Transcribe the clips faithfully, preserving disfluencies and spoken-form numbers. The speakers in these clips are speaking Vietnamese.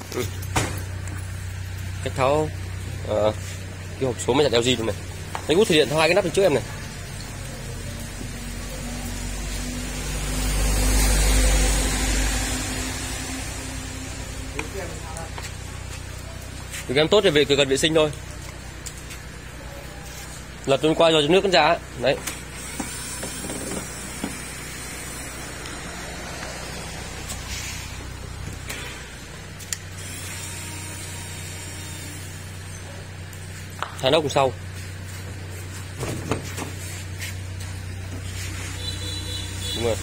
Ừ. Cách tháo uh, cái hộp số máy giặt lờ giê luôn này. Lấy bút thủy điện tháo hai cái nắp bên trước em này. Thì em tốt thì về cần vệ sinh thôi. Lật luôn qua rồi cho nước nó ra đấy. Hai nóc cùng sau. Đúng rồi.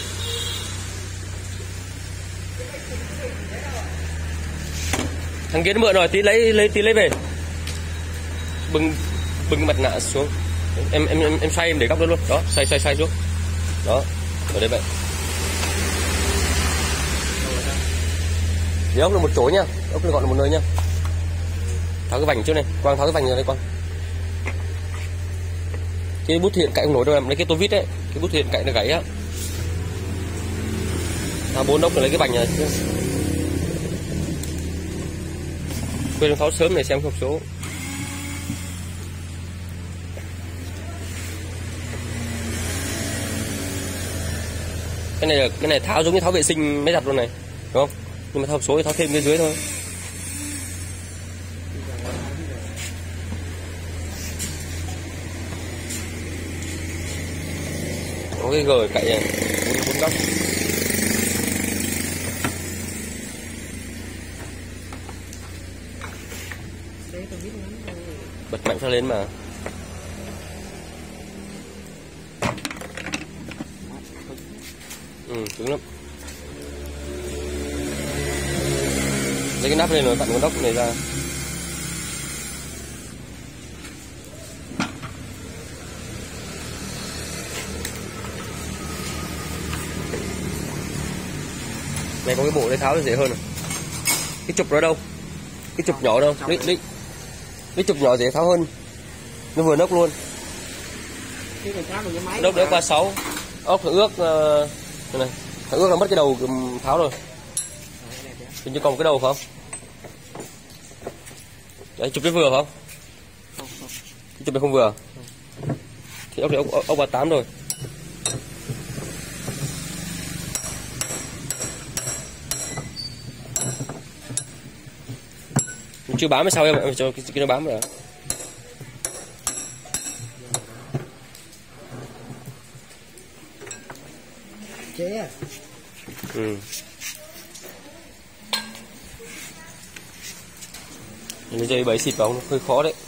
Thằng kia nó mượn rồi, tí lấy lấy tí lấy về. Bưng bưng mặt nạ xuống. Em em em, em xoay em để góc đó luôn. Đó, xoay xoay xoay xuống. Đó, ở đây vậy. Thì ốc là một chỗ nhá, ốc là gọi là một nơi nhá. Tháo cái vành trước này, Quang tháo cái vành ra đây Quang. Cái bút thiện cạnh không nổi đâu em, lấy cái tô vít đấy, cái bút thiện cạnh nó gãy á. Tháo bốn ốc rồi lấy cái vành này. Quên tháo sớm này xem hộp số. Cái này là cái này tháo giống như tháo vệ sinh máy giặt luôn này, đúng không? Nhưng mà tháo hộp số thì tháo thêm cái dưới thôi. Có cái gờ cạnh này, bốn góc. Bật mạnh cho lên mà. Ừ, cứng lắm. Lấy cái nắp lên rồi vặn con ốc này ra. Này có cái bộ để tháo thì dễ hơn rồi. Cái trục đó đâu? Cái trục nhỏ đâu? Lấy lấy cái trục nhỏ dễ tháo hơn. Nó vừa nốc luôn. Nốc đấy qua sáu. Ốc thử ước uh, này, thử ước là mất cái đầu tháo rồi. Hình như còn một cái đầu phải không? Đấy, chụp cái vừa phải không? Cái chụp này không vừa. Thì ốc này ốc ốc ba tám rồi. Chưa bám hay sao em ạ, cho cái, cái nó bám rồi. Chế à? Ừ. Cái dây bẫy xịt vào nó hơi khó đấy.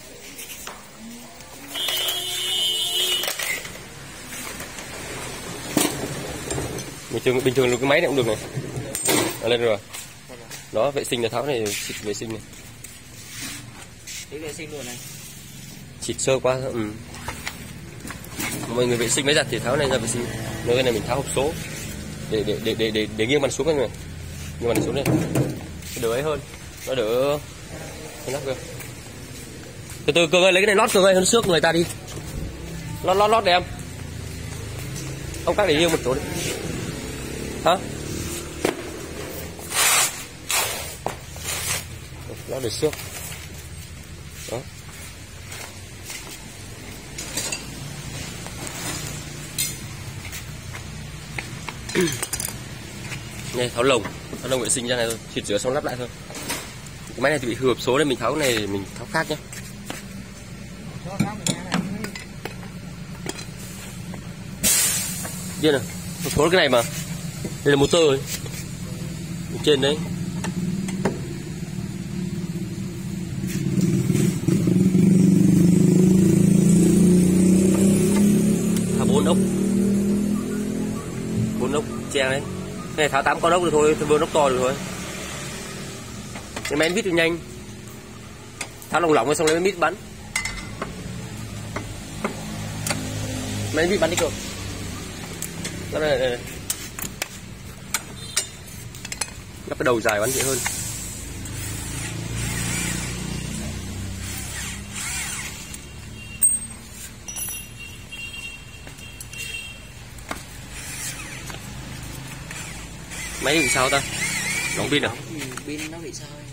Bình thường bình thường là cái máy này cũng được này. À, lên rồi. Đó, vệ sinh là tháo này, xịt vệ sinh này. Tí vệ sinh luôn này. Xịt sơ qua, ừ. Mọi người vệ sinh máy giặt thì tháo này ra vệ sinh. Nơi cái này mình tháo hộp số để để để để để, để nghiêng mặt xuống cái này, nghiêng mặt xuống đây, đỡ ấy hơn, nó đỡ nắp cơ. Từ từ Cường ơi, lấy cái này lót Cường ơi, hơn xước người ta đi, lót lót lót để em. Ông các để riêng một chỗ đi. Hả? Lót để xước. Đó. Này tháo lồng, tháo lồng vệ sinh ra này thôi, xịt rửa xong lắp lại thôi. Cái máy này thì bị hư hộp số nên mình tháo cái này mình tháo khác nhé. Điên à, hộp số cái này mà, đây là motor ấy. Trên đấy. Tháo bốn ốc, bốn ốc che đấy. Cái này tháo tám con ốc được thôi, vừa ốc to được thôi. Cái máy vít thì nhanh. Tháo lỏng lỏng xong lấy vít bắn. Máy vít bắn đi cơ. Đây này, đây này. Lắp cái đầu dài bắn dễ hơn. Máy định sao ta? Đóng pin à? Ừ, pin nó bị sao ấy.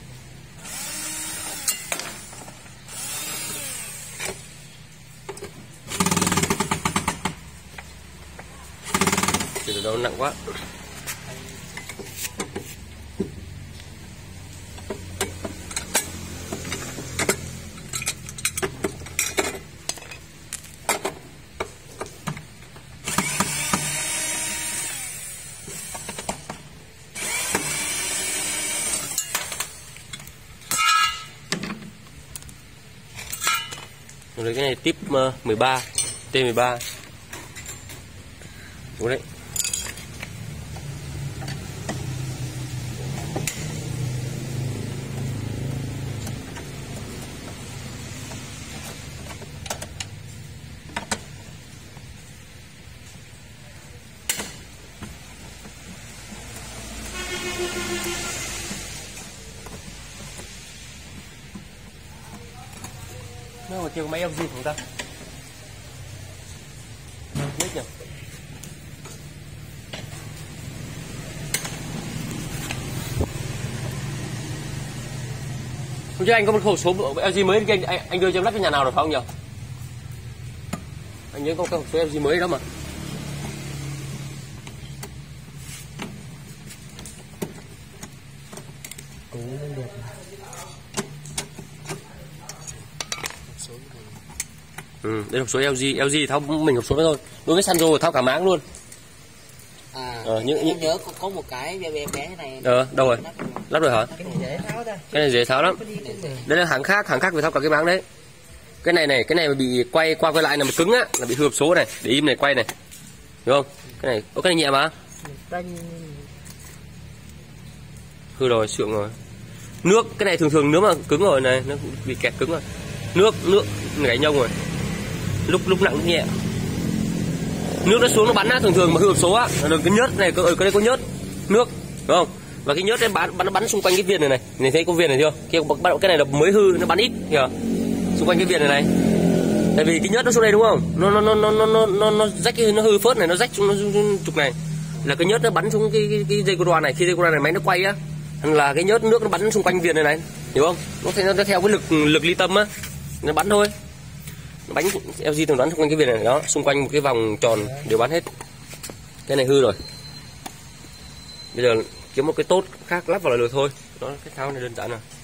Thì đâu nặng quá. Rồi cái này tip mười ba, T mười ba. Đúng đấy. Nó mà kêu máy eo gi không ta? Biết nhỉ? Hôm trước anh có một khẩu số eo gi mới, anh, anh, anh đưa cho em lắp cho nhà nào được không nhỉ? Anh nhớ có khẩu số eo gi mới đó mà. Cũng không được. Ừ, đây là hộp số eo gi, eo gi tháo mình hộp số đó thôi. Đối với Sanjo tháo cả máng luôn. À, ờ, những, em những... nhớ có, có một cái bé bé bé này. Ờ, đâu rồi? Lắp rồi hả? Cái này dễ tháo ra. Cái này dễ tháo lắm. Đây là hàng khác, hàng khác phải tháo cả cái máng đấy. Cái này này, cái này mà bị quay qua quay lại là một cứng á, là bị hư hộp số này, để im này quay này. Hiểu không? Cái này, có cái này nhẹ mà. Hư rồi, sượng rồi. Nước, cái này thường thường nếu mà cứng rồi này, nó bị kẹt cứng rồi. Nước, nước gãy nhông rồi. Lúc lúc nặng lúc nhẹ. Nước nó xuống nó bắn á, thường thường mà hư hộp số á, là cái nhớt này, ở cái đây có nhớt nước, đúng không? Và cái nhớt đấy bắn bắn nó bắn xung quanh cái viên này này. Này thấy có viên này chưa? Kia bắt đầu cái này là mới hư, nó bắn ít, hiểu? Xung quanh cái viên này này. Tại vì cái nhớt nó xuống đây đúng không? Nó nó nó nó nó nó nó rách cái nó hư phớt này, nó rách xuống nó trục này. Là cái nhớt nó bắn xuống cái cái, cái dây cô đoan này, khi dây cô đoan này máy nó quay á, là cái nhớt nước nó bắn xung quanh viên này này, hiểu không? Nó theo nó theo cái lực lực ly tâm á, nó bắn thôi. Bánh eo gi thường đoán xung quanh cái viên này đó, xung quanh một cái vòng tròn đều bắn hết. Cái này hư rồi. Bây giờ kiếm một cái tốt khác lắp vào là được thôi. Đó, cái tháo này đơn giản rồi.